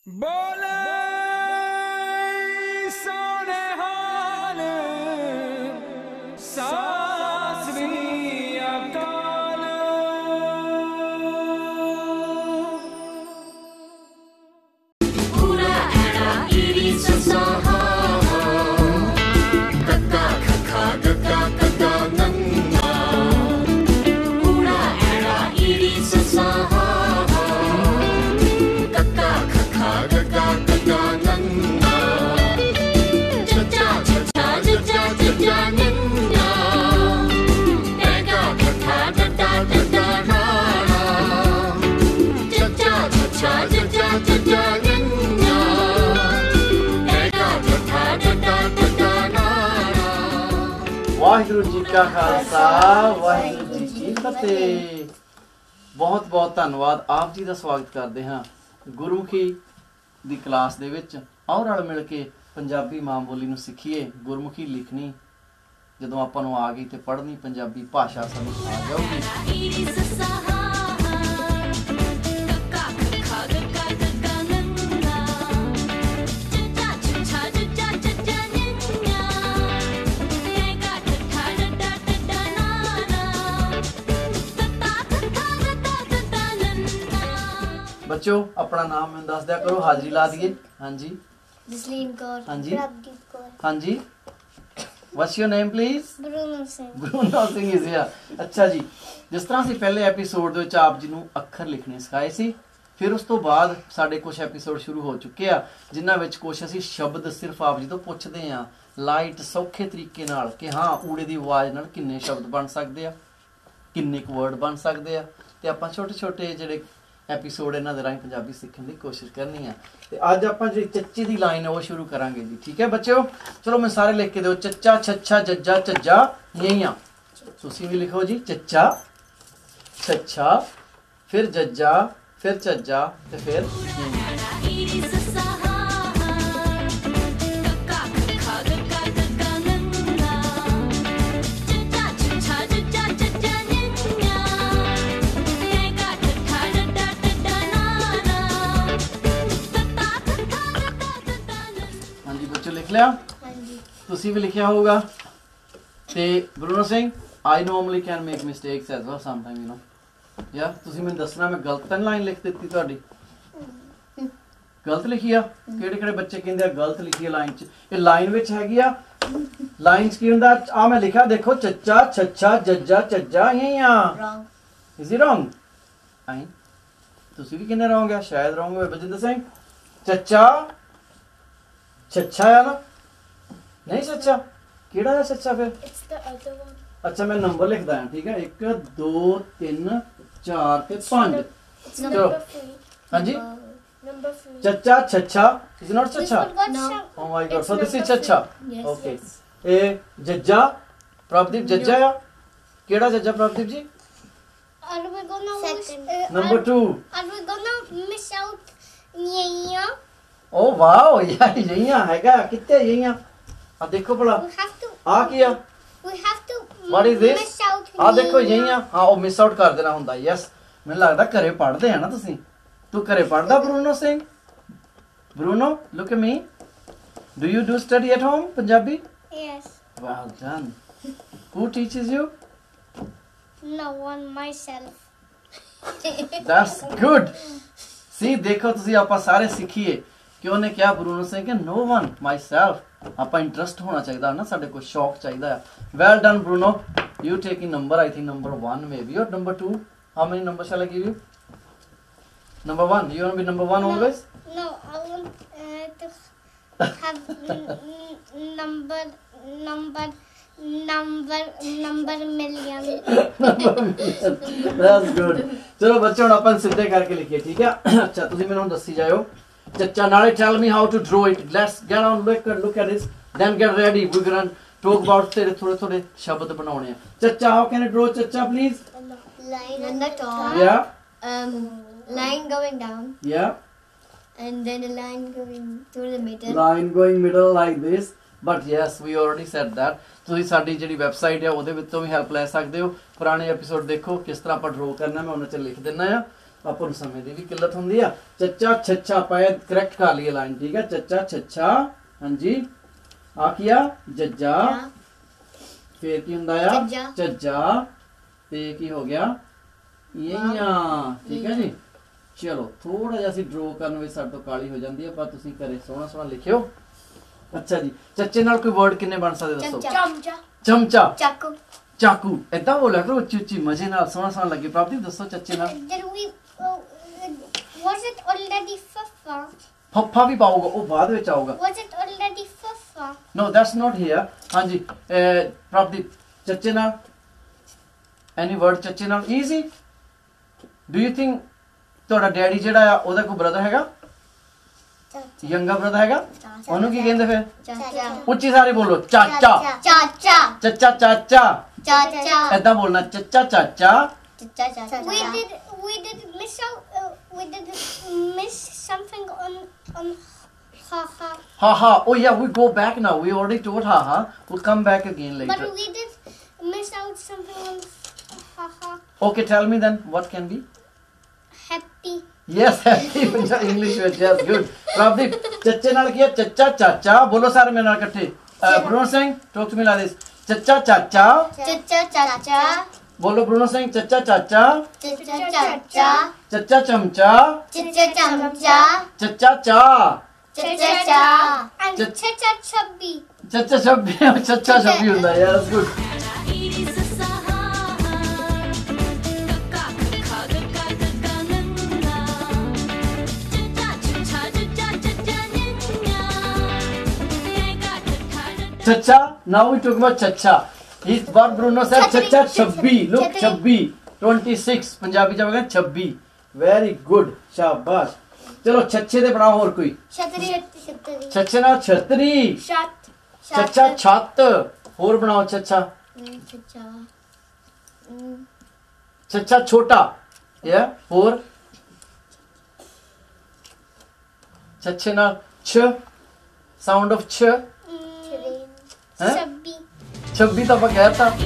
बोले सोने हाल सासवी अकाल पूरा एड़ा इरी ससाहा कक्का खखा गक्का कक्का नन्ना पूरा एड़ा इरी ससाहा कक्का खखा गक्का कक्का नन्ना चचा चचा चचा चचा नन्ना एगा खखा गक्का कक्का नाना चचा चचा चचा चचा नन्ना एगा खखा गक्का कक्का नाना। ਵਾਹਿਗੁਰੂ ਜੀ ਕਾ ਖਾਲਸਾ ਵਾਹਿਗੁਰੂ ਜੀ ਕੀ ਫਤਿਹ। ਬਹੁਤ ਬਹੁਤ ਧੰਨਵਾਦ। ਆਪ ਜੀ ਦਾ ਸਵਾਗਤ ਕਰਦੇ ਹਾਂ ਗੁਰਮੁਖੀ ਦੀ ਕਲਾਸ ਦੇ ਵਿੱਚ। ਆਓ ਰਲ ਮਿਲ ਕੇ ਪੰਜਾਬੀ ਮਾਂ ਬੋਲੀ ਨੂੰ ਸਿੱਖੀਏ। ਗੁਰਮੁਖੀ ਲਿਖਣੀ ਜਦੋਂ ਆਪਾਂ ਨੂੰ ਆ ਗਈ ਤੇ ਪੜ੍ਹਨੀ ਪੰਜਾਬੀ ਭਾਸ਼ਾ ਸਾਨੂੰ ਆ ਜਾਊਗੀ। ਬੱਚੋ ਆਪਣਾ ਨਾਮ ਮੈਨੂੰ ਦੱਸ ਦਿਆ ਕਰੋ, ਹਾਜ਼ਰੀ ਲਾ ਦਈਏ। ਹਾਂਜੀ ਜਸਲੀਨ ਕੌਰ। ਹਾਂਜੀ। ਪ੍ਰਭਦੀਪ ਕੌਰ। ਹਾਂਜੀ what's your name please? Bruno Singh. Bruno Singh is here. ਅੱਛਾ ਜੀ, ਜਿਸ ਤਰ੍ਹਾਂ ਅਸੀਂ ਪਹਿਲੇ ਐਪੀਸੋਡ ਦੇ ਵਿੱਚ ਆਪ ਜੀ ਨੂੰ ਅੱਖਰ ਲਿਖਣੇ ਸਿਖਾਏ ਸੀ, ਫਿਰ ਉਸ ਤੋਂ ਬਾਅਦ ਸਾਡੇ ਕੁਝ ਐਪੀਸੋਡ ਸ਼ੁਰੂ ਹੋ ਚੁੱਕੇ ਆ ਜਿਨ੍ਹਾਂ ਵਿੱਚ ਕੁਝ ਅਸੀਂ ਸ਼ਬਦ ਸਿਰਫ ਆਪ ਜੀ ਤੋਂ ਪੁੱਛਦੇ ਆ ਲਾਈਟ ਸੌਖੇ ਤਰੀਕੇ ਨਾਲ ਕਿ ਹਾਂ ਊੜੇ ਦੀ ਆਵਾਜ਼ ਨਾਲ ਕਿੰਨੇ ਸ਼ਬਦ ਬਣ ਸਕਦੇ ਆ, ਕਿੰਨੇ ਕੁ ਵਰਡ ਬਣ ਸਕਦੇ ਆ, ਤੇ ਆਪਾਂ ਛੋਟੇ ਛੋਟੇ ਜਿਹੜੇ ਐਪੀਸੋਡ ਇਹਨਾਂ ਦੇ ਰਾਹੀਂ ਪੰਜਾਬੀ ਸਿੱਖਣ ਦੀ ਕੋਸ਼ਿਸ਼ ਕਰਨੀ ਆ। ਤੇ ਅੱਜ ਆਪਾਂ ਜਿਹੜੀ ਚੱਚੇ ਦੀ ਲਾਈਨ ਹੈ ਉਹ ਸ਼ੁਰੂ ਕਰਾਂਗੇ ਜੀ। ਠੀਕ ਹੈ ਬੱਚਿਓ, ਚਲੋ ਮੈਂ ਸਾਰੇ ਲਿਖ ਕੇ ਦਿਓ। ਚੱਚਾ ਛੱਛਾ ਜੱਜਾ ਝੱਜਾ ਯਈਆਂ। ਤੁਸੀਂ ਵੀ ਲਿਖੋ ਜੀ। ਚੱਚਾ ਛੱਛਾ, ਫਿਰ ਜੱਜਾ, ਫਿਰ ਝੱਜਾ ਤੇ ਫਿਰ ਯਈਆਂ। ਲਿਖ ਲਿਆ? ਹਾਂਜੀ। ਤੁਸੀਂ ਵੀ ਲਿਖਿਆ ਹੋਊਗਾ। ਤੇ Bruno Singh, I normally can make mistakes as well sometimes, you know. ਯਾਰ ਤੁਸੀਂ ਮੈਨੂੰ ਦੱਸਣਾ ਮੈਂ ਗਲਤ ਤਾਂ ਲਾਈਨ ਲਿਖ ਦਿੱਤੀ ਤੁਹਾਡੀ? ਗਲਤ ਲਿਖੀ ਆ? ਕਿਹੜੇ ਕਿਹੜੇ ਬੱਚੇ ਕਹਿੰਦੇ ਆ ਗਲਤ ਲਿਖੀ ਆ ਲਾਈਨ 'ਚ? ਇਹ ਲਾਈਨ ਵਿੱਚ ਹੈਗੀ ਆ। ਲਾਈਨ 'ਚ ਕੀ ਹੁੰਦਾ? ਆ ਮੈਂ ਲਿਖਿਆ ਦੇਖੋ, ਚੱਚਾ ਛੱਛਾ ਜੱਜਾ ਝੱਜਾ ਯਈਆਂ। ਰੌਂਗ। Is it wrong? ਆਈ ਤੁਸੀਂ ਵੀ ਕਿੰਨੇ ਰੌਂਗ ਆ? ਸ਼ਾਇਦ ਰੌਂਗ ਹੋਵੇ। ਬਜਿੰਦਰ ਸਿੰਘ, ਚੱਚਾ ਛੱਛਾ ਆ ਨਾ? ਨਹੀਂ ਛੱਛਾ, ਕਿਹੜਾ ਹੈ ਛੱਛਾ ਫਿਰ? It's the other one. ਅੱਛਾ ਮੈਂ ਨੰਬਰ ਲਿਖਦਾ ਹਾਂ। ਠੀਕ ਹੈ, 1 2 3 4 ਤੇ 5। It's number 3। ਹਾਂਜੀ। ਨੰਬਰ 3। ਚੱਚਾ ਛੱਛਾ ਇਜ਼ ਨਾਟ ਛੱਛਾ? No. Oh my god, so this is ਛੱਛਾ। Yes. ਓਕੇ। Yes. ਇਹ ਜੱਜਾ ਪ੍ਰਭਦੀਪ ਜੱਜਾ ਆ? ਕਿਹੜਾ ਜੱਜਾ ਪ੍ਰਭਦੀਪ ਜੀ? Are we gonna number 2। Are we gonna miss out Nya? ਓ ਵਾਓ, ਯਾਰ ਯਈਆਂ ਹੈਗਾ। ਕਿੱਥੇ ਯਈਆਂ? ਆ ਦੇਖੋ ਭਲਾ। We have to. ਆ ਕੀ ਆ? We have to. What is this? Miss out. ਆ ਦੇਖੋ Nya. ਯਈਆਂ। ਹਾਂ, ਉਹ ਮਿਸ ਆਊਟ ਕਰ ਦੇਣਾ ਹੁੰਦਾ। ਯੈਸ, ਮੈਨੂੰ ਲੱਗਦਾ ਘਰੇ ਪੜ੍ਹਦੇ ਆ ਨਾ ਤੁਸੀਂ। ਤੂੰ ਘਰੇ ਪੜ੍ਹਦਾ Bruno Singh? Bruno, look at me. Do you do study at home Punjabi? Yes. Well done. Who teaches you? No one myself. That's good. See, ਦੇਖੋ ਤੁਸੀਂ ਆਪਾਂ ਸਾਰੇ ਸਿੱਖੀਏ ਕਿ ਉਹਨੇ ਕਿਹਾ ਬਰੂਨੋ ਸਿੰਘ ਕਿ no one myself। ਆਪਾਂ ਇੰਟਰਸਟ ਹੋਣਾ ਚਾਹੀਦਾ ਨਾ, ਸਾਡੇ ਕੋਲ ਸ਼ੌਕ ਚਾਹੀਦਾ ਆ। Well done Bruno. You taking number, I think number 1 maybe or number 2. How many numbers shall I give you? Number 1. You want to be number 1 always? No, I want to have number million. That's good. ਚਲੋ ਬੱਚੇ ਹੁਣ ਆਪਾਂ ਸਿੱਧੇ ਕਰਕੇ ਲਿਖੀਏ। ਠੀਕ ਹੈ, ਅੱਛਾ ਤੁਸੀਂ ਮੈਨੂੰ ਦੱਸੀ ਜਾਇਓ ਚੱਚਾ। ਨਾਲੇ tell me how to draw it. Let's get on, look at this, then get ready. We're gonna talk about ਤੇਰੇ ਥੋੜੇ ਸ਼ਬਦ ਬਣਾਉਣੇ ਆ। ਚੱਚਾ, how can I draw ਚੱਚਾ please? Line on the top. Yeah. Line going down. Yeah. And then a line going through the middle. Line going middle like this. But yes, we already said that. ਤੁਸੀਂ ਸਾਡੀ ਜਿਹੜੀ website ਹੈ ਉਹਦੇ ਵਿੱਚੋਂ ਵੀ help ਲੈ ਸਕਦੇ ਹੋ। ਪੁਰਾਣੇ ਐਪੀਸੋਡ ਦੇਖੋ ਕਿਸ ਤਰ੍ਹਾਂ ਆਪਾਂ ਡਰਾ ਕਰਨਾ, ਮੈਂ ਉਹਨਾਂ 'ਚ ਲਿਖ ਦਿੰਦਾ ਆ। ਆਪਾਂ ਨੂੰ ਸਮੇਂ ਦੀ ਵੀ ਕਿੱਲਤ ਹੁੰਦੀ ਆ। ਚੱਚਾ ਛੱਛਾ ਆਪਾਂ ਕਰੈਕਟ ਕਰ ਲਈਏ ਲਾਈਨ, ਠੀਕ ਹੈ। ਚੱਚਾ ਛੱਛਾ, ਹਾਂਜੀ। ਆ ਕੀ ਆ? ਜੱਜਾ। ਫੇਰ ਕੀ ਹੁੰਦਾ ਆ? ਝੱਝਾ। ਝੱਝਾ। ਤੇ ਕੀ ਹੋ ਗਿਆ? ਯਈਆਂ, ਠੀਕ ਹੈ ਜੀ। ਚਲੋ ਥੋੜਾ ਜਿਹਾ ਅਸੀਂ ਡਰਾ ਕਰਨ ਵਿੱਚ ਸਾਡੇ ਤੋਂ ਕਾਲੀ ਹੋ ਜਾਂਦੀ ਹੈ, ਪਰ ਤੁਸੀਂ ਘਰੇ ਸੋਹਣਾ ਸੋਹਣਾ ਲਿਖਿਓ। ਅੱਛਾ ਜੀ, ਚੱਚੇ ਨਾਲ ਕੋਈ ਵਰਡ ਕਿੰਨੇ ਬਣ ਸਕਦੇ ਦੱਸੋ? ਚਮਚਾ। ਚਮਚਾ, ਚਾਕੂ। ਚਾਕੂ। ਏਦਾਂ ਬੋਲਿਆ ਕਰੋ ਉੱਚੀ ਉੱਚੀ, ਮਜ਼ੇ ਨਾਲ, ਸੋਹਣਾ ਸੋਹਣਾ ਲੱਗੇ। ਪ੍ਰਾਪਤੀ ਦੱਸੋ ਚੱਚੇ ਨਾਲ। Did we was it already Fafa? ਫੱਫਾ ਵੀ ਪਾਊਗਾ, ਉਹ ਬਾਅਦ ਵਿੱਚ ਆਊਗਾ। Was it already Fafa? No, that's not here. ਹਾਂਜੀ, ਪ੍ਰਾਪਤੀ ਚੱਚੇ ਨਾਲ ਐਨੀ ਵਰਡ ਚੱਚੇ ਨਾਲ ਈਜ਼ੀ। ਡੂ ਯੂ ਥਿੰਕ ਤੁਹਾਡਾ ਡੈਡੀ ਜਿਹੜਾ ਆ ਉਹਦਾ ਕੋਈ ਬ੍ਰਦਰ ਹੈਗਾ? ਯੰਗਾ ਬ੍ਰਦਰ ਹੈਗਾ? ਉਹਨੂੰ ਕੀ ਕਹਿੰਦੇ ਫਿਰ? Chacha. ਉੱਚੀ ਸਾਰੀ ਬੋਲੋ। ਚਾਚਾ। Chacha. ਚੱਚਾ ਚਾਚਾ। Chacha. ਏਦਾਂ ਬੋਲਣਾ, ਚੱਚਾ ਚਾਚਾ। We did miss something on haha. Ha ha. Oh yeah, we go back now. We already told ha ha. We'll come back again But later. we did miss out something on haha. Okay, tell me then. What can be? Happy. Yes, happy English with yes, good. Pravdeep, ਚੱਚੇ ਨਾਲ ਕੀ ਹੈ? ਚੱਚਾ ਚਾਚਾ। ਬੋਲੋ ਸਾਰੇ ਮੇਰੇ ਨਾਲ ਇਕੱਠੇ। Bruno Singh, talk to me like this. ਚੱਚਾ ਚਾਚਾ। Chacha chacha. ਬੋਲੋ Bruno Singh, ਚੱਚਾ ਚਾਚਾ। Chacha chacha. ਚੱਚਾ ਚਮਚਾ। Chacha chamcha. ਚੱਚਾ ਚਾ। Chacha cha. And chacha chubby. ਚੱਚਾ ਛੱਬੀ। ਚੱਚਾ ਛੱਬੀ ਹੁੰਦਾ। Yes, good. Chacha. Now we talk about chacha. He's what Bruno said. Chacha 26. Look, 26. 26. Punjabi जब कहते 26. Very good. शाबाश। चलो छच्छे दे बनाओ और कोई। Chatri. छच्छे ना छतरी। Shat. चच्चा छत। और बनाओ चच्चा। Chacha. चच्चा छोटा। Yeah. और छच्छे ना छ। Sound of छ। हैं? Chubby. 26 तो ਆਪਾਂ ਕਹਿ ਤਾ।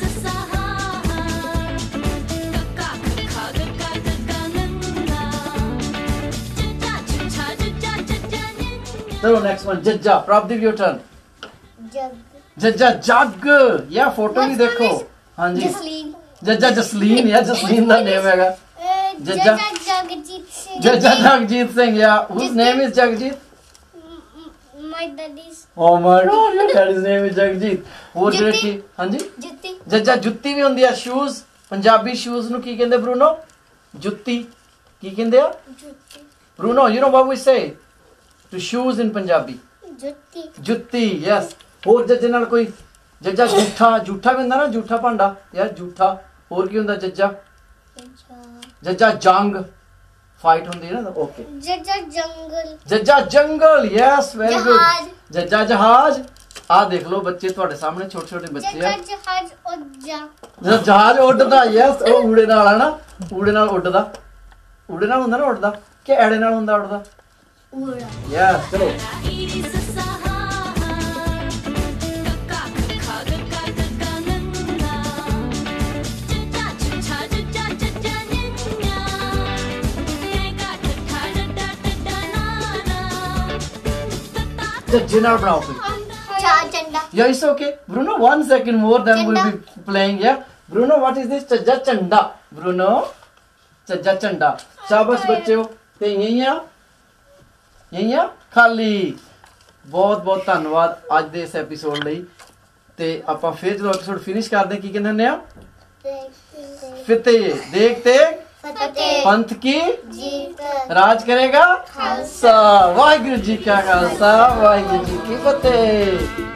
चलो नेक्स्ट वन जज्जा। Prapti your turn. Jug. जज्जा जग। या फोटो भी देखो। हाँ जी। Jasleen. जज्जा जसलीन या जसलीन का नेम हैगा। Jaja Jagjit Singh. जज्जा जगजीत सिंह या whose name is Jagjit? My daddy's Oh my god, your daddy's name is Jagjit. ਹੋਰ ਜਿਹੜੇ ਜੁੱਤੀ। ਕੀ ਹਾਂਜੀ Jutti. ਜੱਜਾ ਜੁੱਤੀ ਵੀ ਹੁੰਦੀ ਆ। ਸ਼ੂਜ਼ ਪੰਜਾਬੀ ਸ਼ੂਜ਼ ਨੂੰ ਕੀ ਕਹਿੰਦੇ ਬਰੂਨੋ? ਜੁੱਤੀ। ਕੀ ਕਹਿੰਦੇ ਆ Jutti. Bruno? You know what we say to shoes in Punjabi? Jutti. ਜੁੱਤੀ। ਯੈਸ। ਹੋਰ ਜੱਜੇ ਨਾਲ ਕੋਈ? ਜੱਜਾ ਜੂਠਾ। ਜੂਠਾ ਵੀ ਹੁੰਦਾ ਨਾ, ਜੂਠਾ ਭਾਂਡਾ ਯਾਰ ਜੂਠਾ। ਹੋਰ ਕੀ ਹੁੰਦਾ ਜੱਜਾ? ਜੱਜਾ ਜੰਗ। फाइट होती है ना। ओके। जजा जंगल. जज्जा जंगल। Yes, very good. जहाज. जज्जा जहाज। आ देख लो बच्चे ਤੁਹਾਡੇ ਸਾਹਮਣੇ ਛੋਟੇ ਛੋਟੇ ਬੱਚੇ जजा ਆ। जहाज उड़जा. ਜਹਾਜ਼ ਉੱਡਦਾ। ਯੈਸ, ਉਹ ਊੜੇ ਨਾਲ ਆ ਨਾ। ਊੜੇ ਨਾਲ ਉੱਡਦਾ। ਊੜੇ ਨਾਲ ਹੁੰਦਾ ਨਾ ਉੱਡਦਾ, ਕਿ ਐੜੇ ਨਾਲ ਹੁੰਦਾ ਉੱਡਦਾ? उड़ा. ਯੈਸ। ਚਲੋ ਜੱਜੇ ਨਾਲ ਬਣਾਓ ਕੋਈ। Cha chanda. Yeah, it's okay. Bruno, 1 second more, then we'll be playing. Yeah. Bruno, what is this? Chajja chanda. Bruno, chajja chanda. शाबाश बच्चों। ते यही खाली। बहुत बहुत धन्यवाद आज दे इस एपिसोड ਲਈ। ਤੇ ਆਪਾਂ ਫਿਰ ਜਦੋਂ ਐਪੀਸੋਡ ਫਿਨਿਸ਼ ਕਰਦੇ ਕੀ ਕਹਿੰਦੇ ਹੁੰਦੇ ਆ? ਫਤਿਹ। ਦੇਖਤੇ फतेह. पंथ की जीत. राज करेगा खालसा। वाहिगुरु जी का खालसा, वाहिगुरु जी की फतेह।